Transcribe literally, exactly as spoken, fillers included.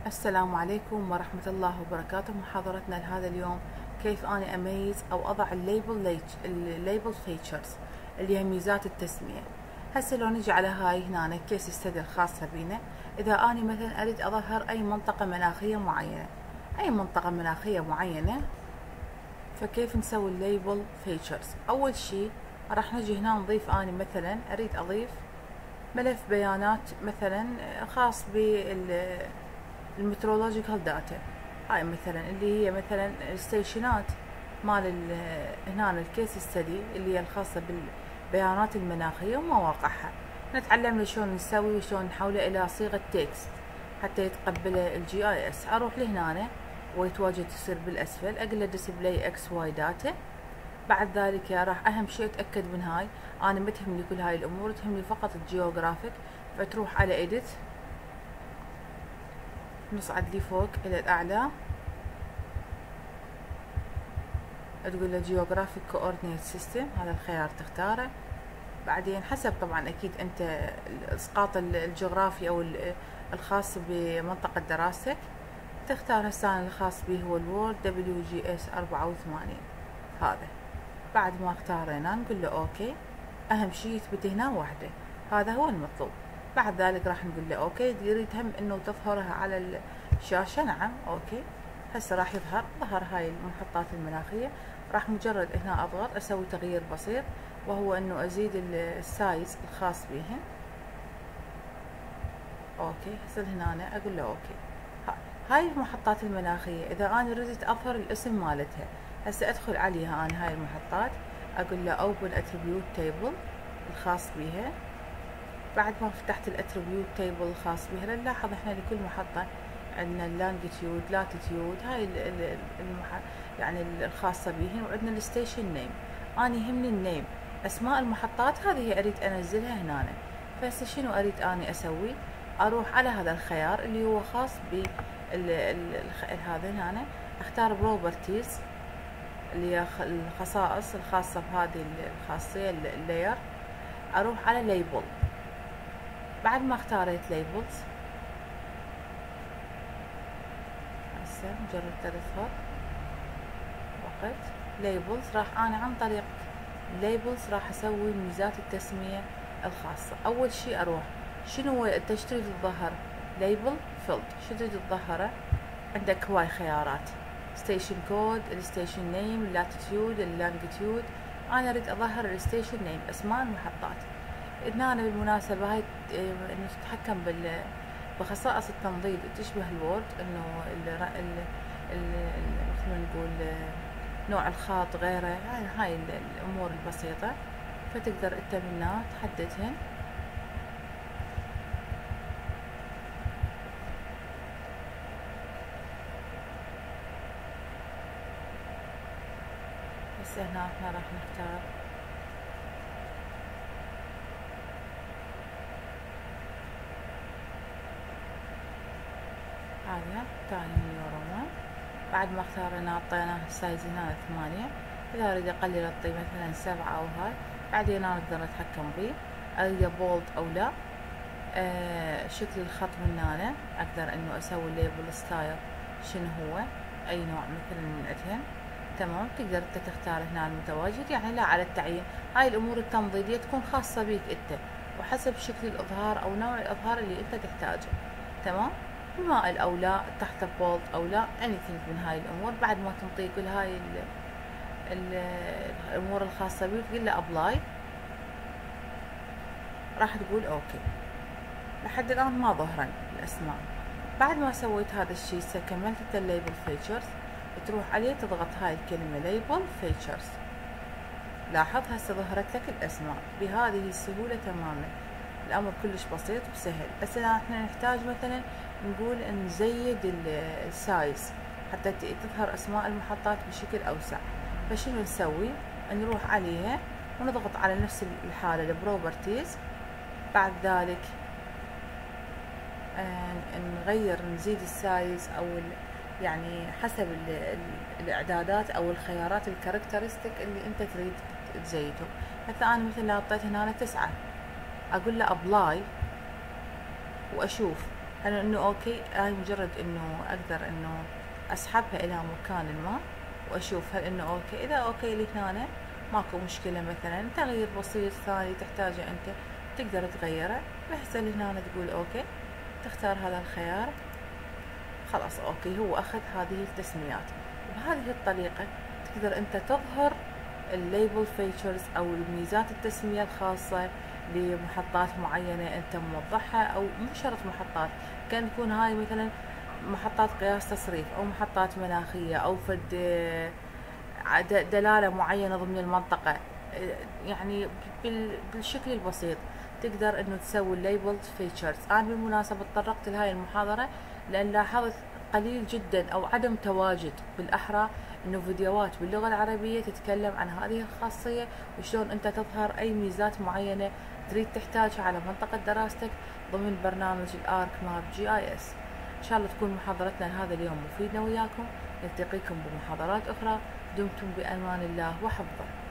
السلام عليكم ورحمة الله وبركاته. محاضرتنا لهذا اليوم كيف أنا أميز أو أضع الليبل الليبل فيتشرز اللي هي ميزات التسمية. هسه لو نجي على هاي هنا كيس ستدي الخاصة بينا، إذا أنا مثلا أريد أظهر أي منطقة مناخية معينة أي منطقة مناخية معينة فكيف نسوي الليبل فيتشرز؟ أول شي راح نجي هنا نضيف، أنا مثلا أريد أضيف ملف بيانات مثلا خاص بال المترولوجيكال داتا. هاي مثلا اللي هي مثلا الستيشنات مال هنا الكيس ستدي اللي هي الخاصة بالبيانات المناخية ومواقعها. نتعلم شلون نسوي وشلون نحوله الى صيغة تكست حتى يتقبله الجي اي اس. اروح لهنا ويتواجد يصير بالاسفل، اقول له ديسبلاي اكس واي داتا. بعد ذلك راح اهم شيء اتاكد من هاي، انا ما تهمني كل هاي الامور، تهمني فقط الجيوغرافيك. فتروح على ايديت، نصعد لي فوق الى الاعلى، تقول له جيوغرافيك كوردينيت سيستم، هذا الخيار تختاره. بعدين حسب طبعا اكيد انت الاسقاط الجغرافي او الخاص بمنطقة دراستك تختار. هسه الخاص به هو الوورد دبليو جي اس أربعة وثمانين. هذا بعد ما اختارينا نقول له اوكي. اهم شيء يثبت هنا وحده، هذا هو المطلوب. بعد ذلك راح نقول له اوكي. يريد هم انه تظهرها على الشاشة، نعم اوكي. هسه راح يظهر ظهر هاي المحطات المناخية. راح مجرد هنا اضغط اسوي تغيير بسيط، وهو انه ازيد السايز الخاص بهن. اوكي هسه هنا أنا اقول له اوكي. هاي المحطات المناخية اذا انا ردت اظهر الاسم مالتها، هسه ادخل عليها انا هاي المحطات، اقول له open attribute table الخاص بها. بعد ما فتحت الاتريبيوت تيبل الخاص بها، نلاحظ احنا لكل محطة عندنا اللانجيتيود لاتيتيود، هاي المح... يعني الخاصة بهن، وعندنا الستيشن نيم. انا يهمني النيم، اسماء المحطات هذه اريد انزلها هنا. فهسه شنو اريد اني اسوي؟ اروح على هذا الخيار اللي هو خاص ب هذا هنا، اختار بروبرتيز اللي هي الخصائص الخاصة بهذه الخاصية اللاير. اروح على ليبل. بعد ما اختاريت ليبلز، هسه مجرد تظهر وقت ليبلز، راح انا عن طريق ليبلز راح اسوي ميزات التسمية الخاصة. اول شي اروح شنو هو انت ايش تريد تظهر؟ ليبل فيلد، شو تريد تظهره؟ عندك هواي خيارات، ستيشن كود، الستيشن نيم، اللاتيتيود، اللانجيتيود. انا اريد اظهر الستيشن نيم، اسماء المحطات. هنا بالمناسبة هاي انه تتحكم بال بخصائص التنظيف تشبه الوورد، انه مثل ما نقول نوع الخط غيره، هاي هاي الامور البسيطة. فتقدر انت منها تحددهن. هسه هنا احنا راح نختار هذا تايم يورو. بعد ما اختارنا اعطيناه السايز هنا ثمانية. اذا اريد اقلل اعطي مثلا سبعة او هاي. بعدين انا اقدر اتحكم به، اريد بولد او لا. آه شكل الخط من هنا اقدر انه اسوي ليبل ستايل شنو هو، اي نوع مثلا من عندهن. تمام، تقدر انت تختار هنا المتواجد، يعني لا على التعيين. هاي الامور التنظيرية تكون خاصة بيك انت وحسب شكل الاظهار او نوع الاظهار اللي انت تحتاجه. تمام، بمائل او لا، تحت بولد او لا، anything من هاي الامور. بعد ما تنطي كل هاي ال ال الامور الخاصة بيك تقول له ابلاي، راح تقول اوكي. لحد الان ما ظهرن الاسماء. بعد ما سويت هذا الشيء كملت الليبل فيتشرز، تروح عليه تضغط هاي الكلمة ليبل فيتشرز. لاحظ هسه ظهرت لك الاسماء بهذه السهولة تماما. الامر كلش بسيط وسهل. بس احنا نحتاج مثلا نقول نزيد السايز حتى تظهر اسماء المحطات بشكل اوسع. فشنو نسوي؟ نروح عليها ونضغط على نفس الحالة البروبرتيز. بعد ذلك نغير نزيد السايز او يعني حسب الاعدادات او الخيارات الكاركترستيك اللي انت تريد تزيده. مثلا انا مثلا حطيت هنا تسعة، اقول له ابلاي واشوف أنا إنه أوكي، هاي مجرد إنه أقدر إنه أسحبها إلى مكان ما وأشوف هل إنه أوكي. إذا أوكي لي هنا ماكو مشكلة، مثلا تغيير بسيط ثاني تحتاجه أنت تقدر تغيره، بحيث هنا تقول أوكي، تختار هذا الخيار، خلاص أوكي هو أخذ هذه التسميات. وبهذه الطريقة تقدر أنت تظهر الليبل فيتشرز أو الميزات التسمية الخاصة لمحطات معينة أنت موضحها، أو مو شرط محطات، كان تكون هاي مثلا محطات قياس تصريف أو محطات مناخية أو فد دلالة معينة ضمن المنطقة. يعني بالشكل البسيط تقدر انه تسوي الليبل فيتشرز. انا بالمناسبة تطرقت لهاي المحاضرة لان لاحظت قليل جدا او عدم تواجد بالاحرى انه فيديوهات باللغة العربية تتكلم عن هذه الخاصية، وشلون انت تظهر اي ميزات معينة تريد تحتاجها على منطقة دراستك ضمن برنامج الارك ماب جي اي اس. ان شاء الله تكون محاضرتنا لهذا اليوم مفيدة وياكم، نلتقيكم بمحاضرات اخرى. دمتم بامان الله وحفظه.